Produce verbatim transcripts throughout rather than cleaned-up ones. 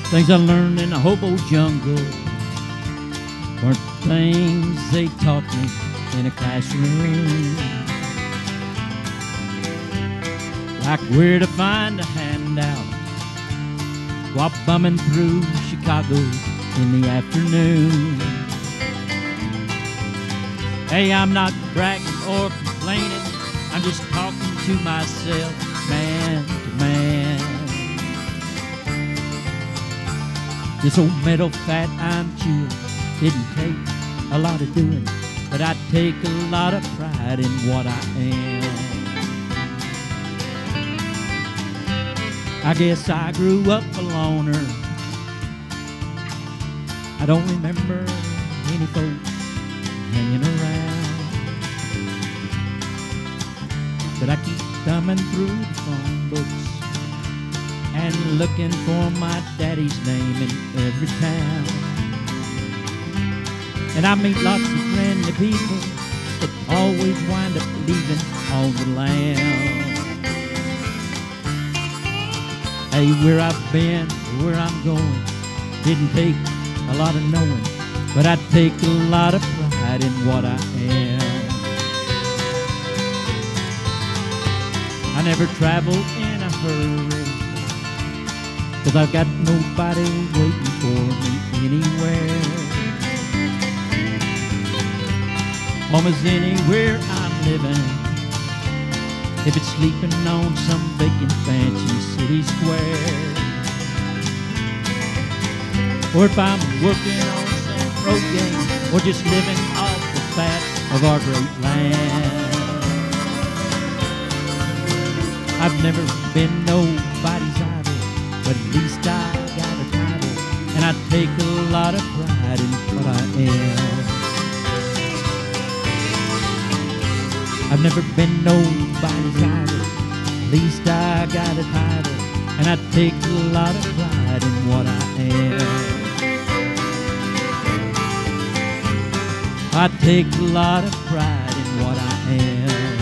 Things I learned in the hobo jungle weren't things they taught me in a classroom. Like where to find a handout while bumming through Chicago in the afternoon. Hey, I'm not bragging or complaining, I'm just talking to myself, man to man. This old metal fat I'm chewing didn't take a lot of doing, but I take a lot of pride in what I am. I guess I grew up a loner. I don't remember any folks hanging around, but I keep thumbing through the phone books and looking for my daddy's name in every town. And I meet lots of friendly people that always wind up leaving on the lam. Hey, where I've been, where I'm going, didn't take a lot of knowing, but I take a lot of pride in what I am. I never travel in a hurry, 'cause I've got nobody waiting for me anywhere. Home is anywhere I'm living, if it's sleeping on some vacant fancy city square, or if I'm working on some pro game, or just living off the fat of our great land. I've never been nobody's idol, but at least I got a title, and I take a lot of pride in what I am. I've never been nobody's idol, at least I got a title, and I take a lot of pride in what I am. I take a lot of pride in what I am.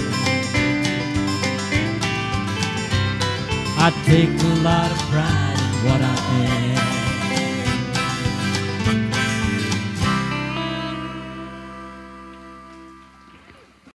I take a lot of pride in what I am.